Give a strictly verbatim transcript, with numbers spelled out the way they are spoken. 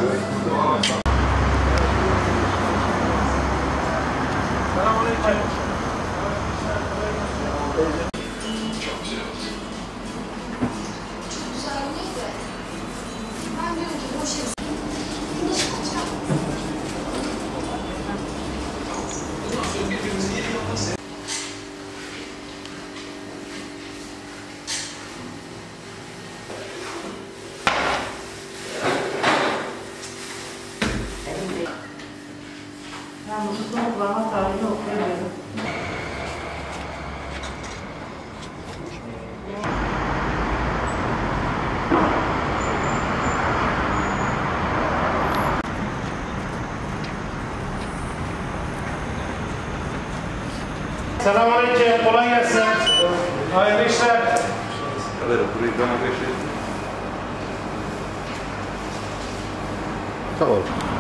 Ben bunu son kullanma tarihini okuyabilirim. Selamünaleyküm, kolay gelsin. Hayırlı işler. Evet, burayı bana geçelim. Tamam.